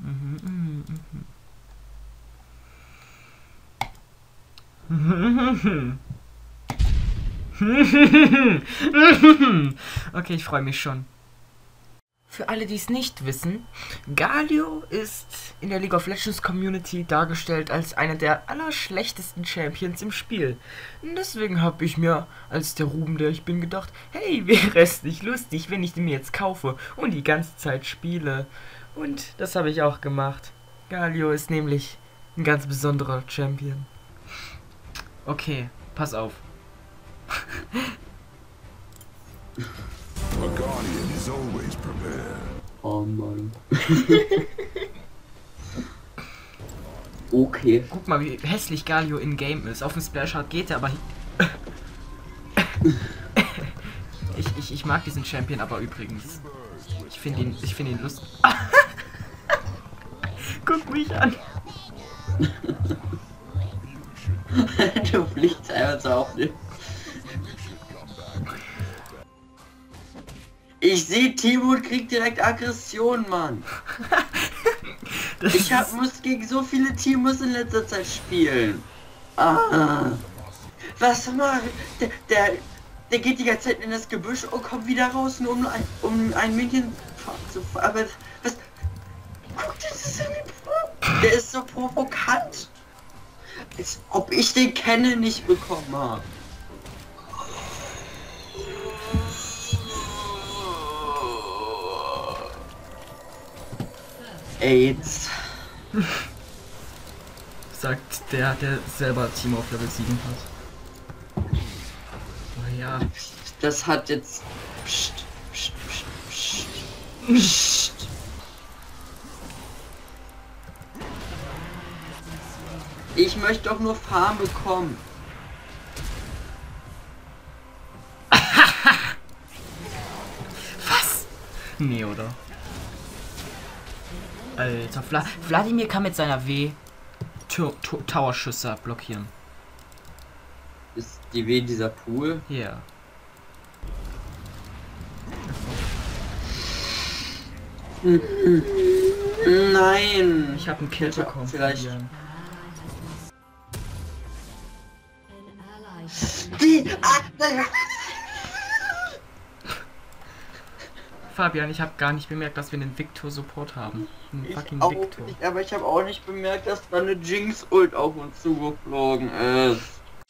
Okay, ich freue mich schon. Für alle, die es nicht wissen, Galio ist in der League of Legends Community dargestellt als einer der allerschlechtesten Champions im Spiel. Und deswegen habe ich mir, als der Ruben, der ich bin, gedacht, hey, wäre es nicht lustig, wenn ich den mir jetzt kaufe und die ganze Zeit spiele. Und das habe ich auch gemacht. Galio ist nämlich ein ganz besonderer Champion. Okay, pass auf. A guardian is always prepared. Oh Mann. Okay. Guck mal, wie hässlich Galio in Game ist. Auf dem Splash Art geht er, aber ich mag diesen Champion aber übrigens. Ich finde ihn lustig. Guck mich an. Du fliegst einfach so auf den. Ich sehe Timo und krieg direkt Aggression, Mann. Muss gegen so viele Teams in letzter Zeit spielen. Ah. Was mal? Der geht die ganze Zeit in das Gebüsch und kommt wieder raus, nur um ein Minion zu fahren. Aber was? Guck, das ist der ist so provokant. Als ob ich den Kenne nicht bekommen habe. AIDS. Sagt der selber Team auf Level 7 hat. Oh ja. Das hat jetzt... Psst, psst, psst, psst, psst. Ich möchte doch nur Farm bekommen. Was? Nee, oder? Alter, Wladimir kann mit seiner Tower-Schüsse blockieren. Ist die W dieser Pool? Ja. Nein! Ich habe einen Kill bekommen. Vielleicht. Fabian. Fabian, ich habe gar nicht bemerkt, dass wir einen Victor-Support haben. Einen fucking Victor. Nicht, aber ich habe auch nicht bemerkt, dass da eine Jinx-Ult auf uns zugeflogen ist.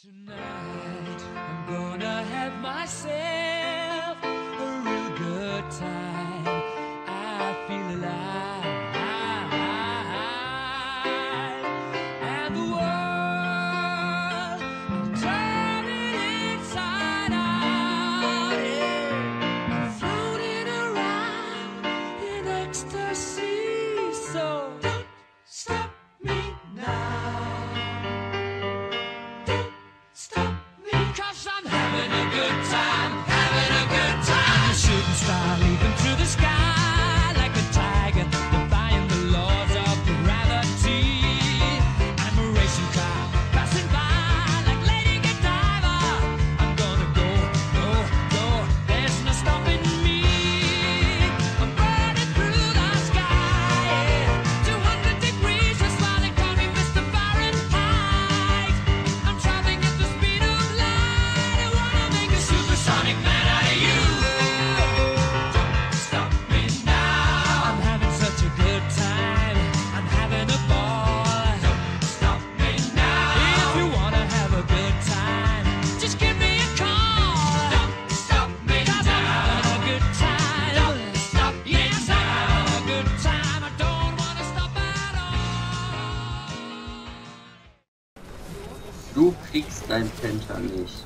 Du kriegst dein Penta nicht.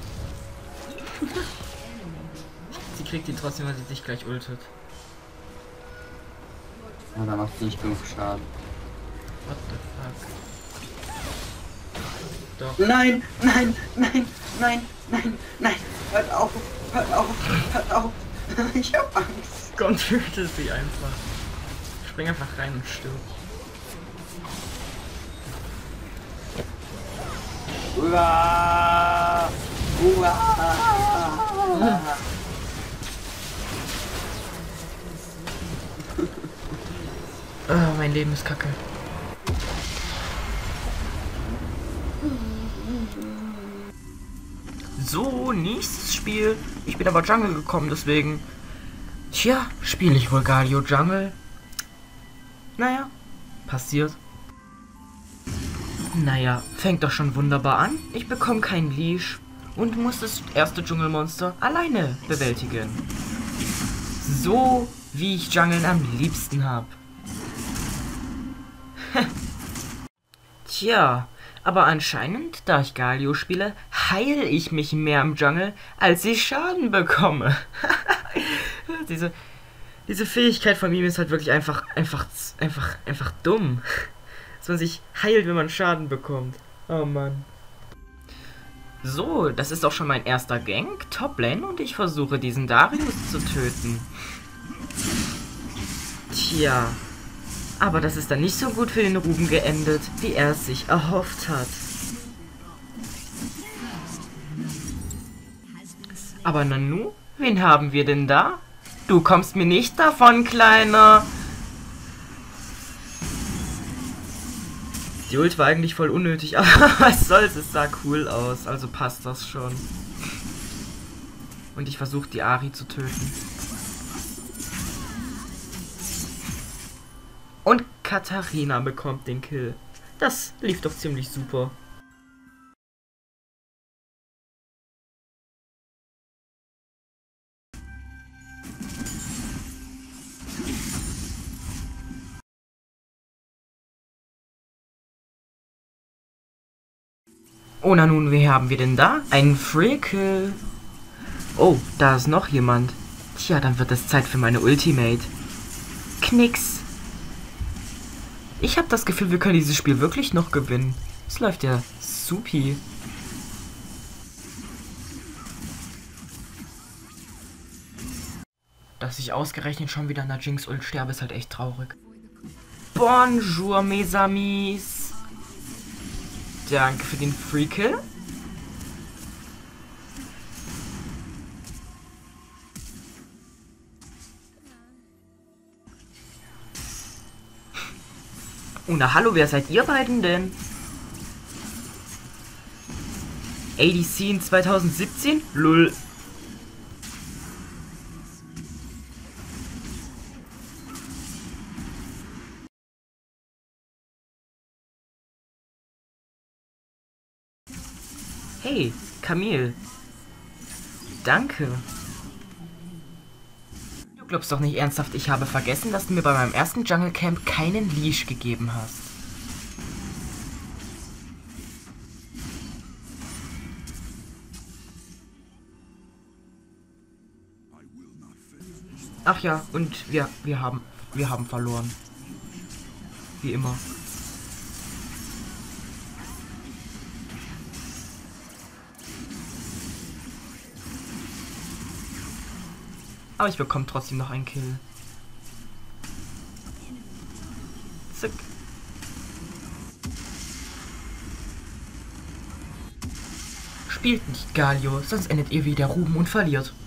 Sie kriegt ihn trotzdem, weil sie dich gleich ultet. Ja, da macht sie nicht genug Schaden. What the fuck? Doch. Nein, nein, nein, nein, nein, nein. Hört auf, hört auf, hört auf. Ich hab Angst. Komm, töte sie einfach. Spring einfach rein und stirb. Uah! Uah! Mein Leben ist kacke. So, nächstes Spiel. Ich bin aber Jungle gekommen, deswegen... Tja, spiele ich wohl Galio Jungle? Naja, passiert. Naja, fängt doch schon wunderbar an. Ich bekomme keinen Leash und muss das erste Dschungelmonster alleine bewältigen. So, wie ich Jungeln am liebsten habe. Tja, aber anscheinend, da ich Galio spiele, heile ich mich mehr im Jungle, als ich Schaden bekomme. Diese Fähigkeit von ihm ist halt wirklich einfach dumm. Dass man sich heilt, wenn man Schaden bekommt. Oh Mann. So, das ist auch schon mein erster Gank, Toplane, und ich versuche diesen Darius zu töten. Tja, aber das ist dann nicht so gut für den Ruben geendet, wie er es sich erhofft hat. Aber Nanu, wen haben wir denn da? Du kommst mir nicht davon, Kleiner. Die Ult war eigentlich voll unnötig, aber was soll's, es sah cool aus, also passt das schon. Und ich versuche die Ahri zu töten. Und Katharina bekommt den Kill. Das lief doch ziemlich super. Oh, na nun, wen haben wir denn da? Einen Freakill. Oh, da ist noch jemand. Tja, dann wird es Zeit für meine Ultimate. Knicks. Ich habe das Gefühl, wir können dieses Spiel wirklich noch gewinnen. Es läuft ja supi. Dass ich ausgerechnet schon wieder an der Jinx-Ult sterbe, ist halt echt traurig. Bonjour, mes amis. Danke für den Free-Kill. Oh, na hallo, wer seid ihr beiden denn? ADC in 2017? Lull. Hey, Camille. Danke. Du glaubst doch nicht ernsthaft, ich habe vergessen, dass du mir bei meinem ersten Jungle Camp keinen Leash gegeben hast. Ach ja, und wir haben verloren. Wie immer. Aber ich bekomme trotzdem noch einen Kill. Zack. Spielt nicht Galio, sonst endet ihr wie der Ruben und verliert.